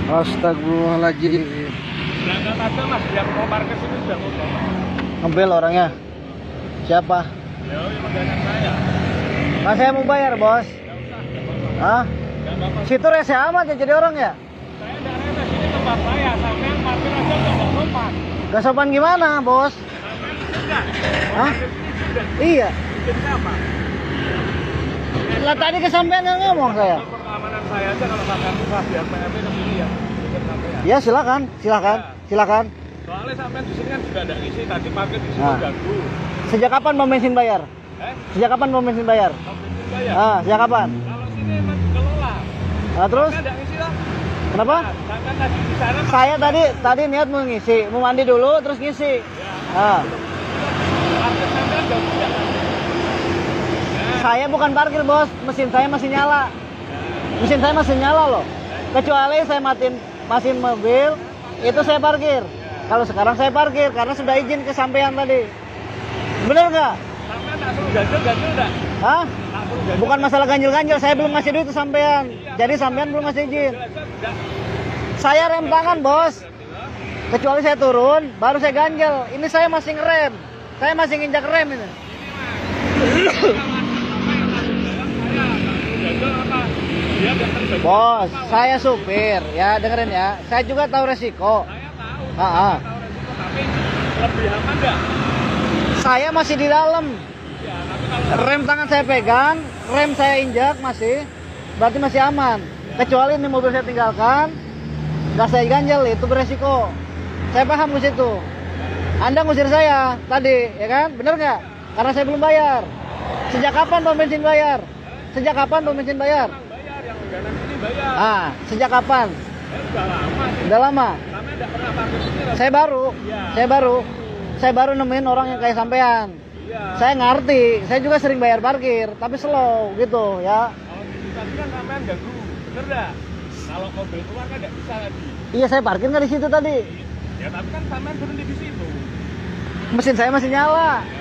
Astagfirullahaladzim. Berangkat aja mas, yang mau parkir sini sudah mau bawa. Ngebel orangnya. Siapa? Ya, yang langganan saya. Mas saya mau bayar bos. Hah? Gak apa-apa. Situ rese amat ya jadi orang ya? Saya nggak rese, sini tempat saya. Sampai parkir aja nggak sopan. Gak sopan gimana bos? Enggak. Hah? Parkir sini sudah. Iya. Jadi apa? Lah tadi kesampean yang ngomong saya. Keamanan saya aja kalau makan susah biar PMP ke sini ya. Biar sampean. Ya silakan, silakan, silakan. Soalnya sampean di sini kan juga ada isi, tadi parkir di sini Nah. ganggu. Sejak kapan pom bensin bayar? Sejak kapan pom bensin bayar? Pom bensin bayar. Ah, sejak kapan? Kalau sini emang dikelola. Nah, terus? Ada isi lah. Kenapa? Nah, sampean tadi di sana. Saya tadi niat mau ngisi, mau mandi dulu terus ngisi. Ah. Parkir sampean ganggu ya. Saya bukan parkir bos, mesin saya masih nyala. Mesin saya masih nyala loh. Kecuali saya matiin mesin mobil, itu saya parkir. Kalau sekarang saya parkir karena sudah izin ke sampean tadi. Bener nggak? Sampean tak suruh ganjel enggak? Hah? Tak suruh ganjel. Bukan masalah ganjil-ganjil, saya belum ngasih duit ke sampean. Jadi sampean belum ngasih izin. Saya rem tangan bos. Kecuali saya turun, baru saya ganjel. Ini saya masih ngerem. Saya masih nginjak rem ini. Bos, saya supir, ya dengerin ya. Saya juga tahu resiko. Saya tahu resiko, tapi lebih aman nggak? Saya masih di dalam. Ya, tapi kalau Rem tangan saya pegang, rem saya injak masih, berarti masih aman. Kecuali ini mobil saya tinggalkan, gas saya ganjel, itu beresiko. Saya paham ke situ. Anda ngusir saya tadi, ya kan? Bener nggak? Karena saya belum bayar. Sejak kapan pom bensin bayar? Sejak kapan pom bensin bayar? bayar yang langganan sini bayar. Ah, sejak kapan? Udah lama sih. Udah lama. Sampai nggak pernah parkir sini. Saya baru, Iya. saya baru nemuin orang yang kayak sampean. Iya. Saya ngerti, saya juga sering bayar parkir, tapi slow gitu ya. Kalau di tadi kan sampean ganggu, bener nggak? Kalau mobil keluar kan nggak bisa tadi. Iya saya parkir nggak di situ tadi. Ya tapi kan sampean berhenti di situ. Mesin saya masih nyala.